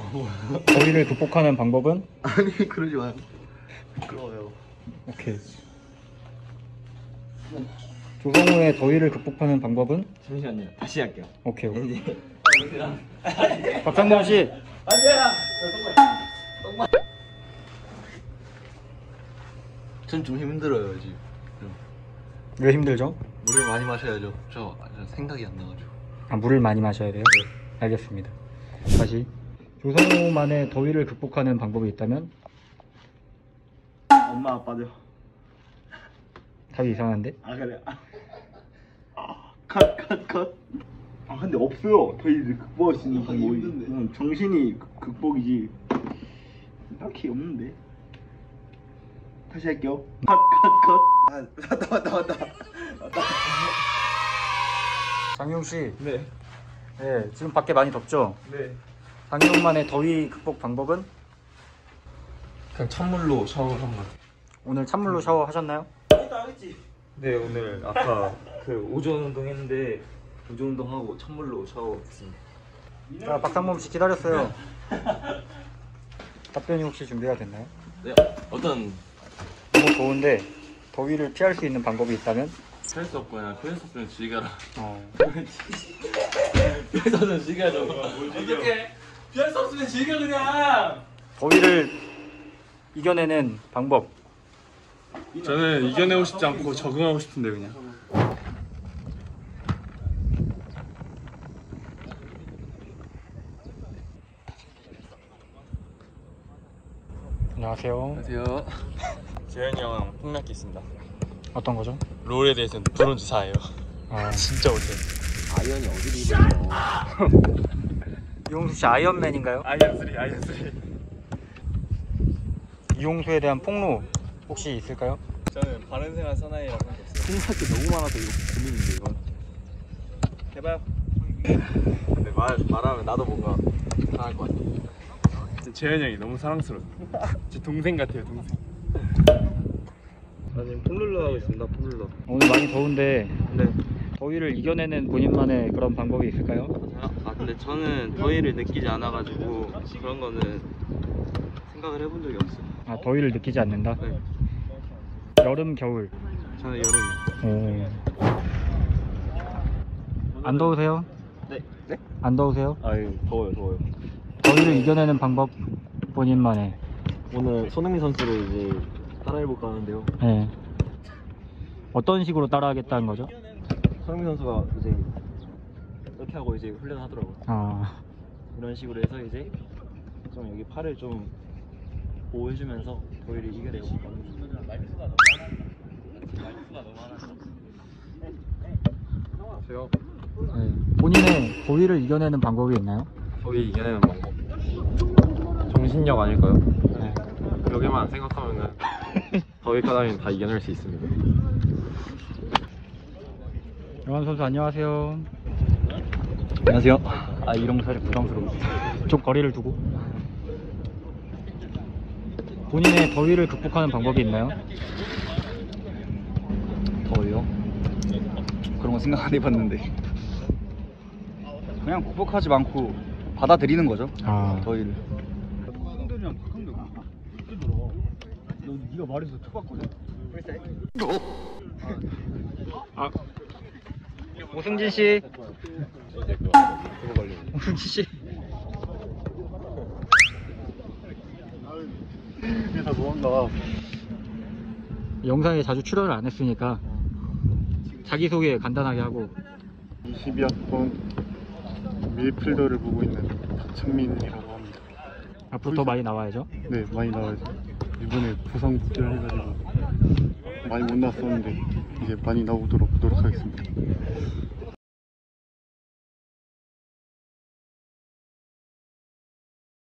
더위를 극복하는 방법은? 아니 그러지 마요. 미끄러워요. 오케이. 조성우의 더위를 극복하는 방법은? 잠시만요. 다시 할게요. 오케이. 이제 박상범 씨. 안돼야. 전 좀 힘들어요 지금. 왜 힘들죠? 물을 많이 마셔야죠. 저 생각이 안 나가지고. 아, 물을 많이 마셔야 돼요? 알겠습니다. 다시. 조성우만의 더위를 극복하는 방법이 있다면? 엄마 아빠죠. 답이 이상한데? 아 그래. 컷. 아 근데 없어요. 더위를 극복할 수 있는 방법이. 힘든데. 정신이 극복이지. 딱히 없는데. 다시 할게요. 컷. 아 왔다. 장용 씨. 네. 네, 지금 밖에 많이 덥죠? 네. 장용만의 더위 극복 방법은? 그냥 찬물로 샤워를 한 번. 오늘 찬물로 샤워하셨나요? 네, 오늘 아까 그 오전 운동 했는데 오전 운동하고 찬물로 샤워했습니다. 자, 박상범 씨 기다렸어요. 답변이 혹시 준비가 됐나요? 네, 어떤 너무 더운데 더위를 피할 수 있는 방법이 있다면? 할 수 없거나 피할 수 없으면 즐겨라. 피할 수 없으면 즐겨야죠. 어떻게? 피할 수 없으면 즐겨 그냥. 더위를 이겨내는 방법. 저는 이겨내고 싶지 않고 적응하고 싶은데 그냥. 안녕하세요. 안녕하세요. 재현이 형 폭락기 있습니다. 어떤 거죠? 롤에 대해서는 브론즈 4예요. 아, 진짜 못해요. 아이언이 어디 있어요? 이용수 씨 아이언맨인가요? 아이언 3. 이용수에 대한 폭로 혹시 있을까요? 저는 바른생활 사나이라고 한 게 없어요. 생각이 너무 많아서 이거 고민인데 이건. 해봐요. 근데 말하면 나도 뭔가 당할 것 같아. 재현이 형이 너무 사랑스러워. 제 동생 같아요, 동생. 저 지금 폼룰러 하고 있습니다. 폼룰러. 오늘 많이 더운데 네. 더위를 이겨내는 본인만의 그런 방법이 있을까요? 아 근데 저는 더위를 느끼지 않아가지고 그런 거는 생각을 해본 적이 없어요. 아, 더위를 느끼지 않는다? 네. 여름, 겨울. 저는 여름이요. 안 더우세요? 네. 안 더우세요? 아유 더워요. 더위를 이겨내는 방법 본인만의. 오늘 손흥민 선수를 이제 따라해볼까 하는데요. 네. 어떤 식으로 따라하겠다는 거죠? 손흥민 선수가 이제 이렇게 하고 이제 훈련을 하더라고요. 아, 이런 식으로 해서 이제 좀 여기 팔을 좀 보호해주면서 더위를 이겨내고 네. 본인의 더위를 이겨내는 방법이 있나요? 더위 이겨내는 방법 정신력 아닐까요? 네. 여기만 생각하면은 더위 까다리는 다 이겨낼 수 있습니다. 영환 선수 안녕하세요. 안녕하세요. 아, 이런 거 살짝 부담스러워. 좀 거리를 두고. 본인의 더위를 극복하는 방법이 있나요? 더워요? 그런 거 생각 안 해봤는데. 그냥 극복하지 않고 받아들이는 거죠. 아, 더위를. 네가 말해서 쳐봤거든. 오승진 씨. 오승진 씨. 다 도망가. 영상에 자주 출연을 안 했으니까 자기소개 간단하게 하고. 22학번 미드필더를 보고 있는 박창민이라고 합니다. 앞으로 더 많이 나와야죠. 네, 많이 나와야죠. 이번에 부상 복귀를 해가지고 많이 못 나왔었는데 이제 많이 나오도록 노력하겠습니다.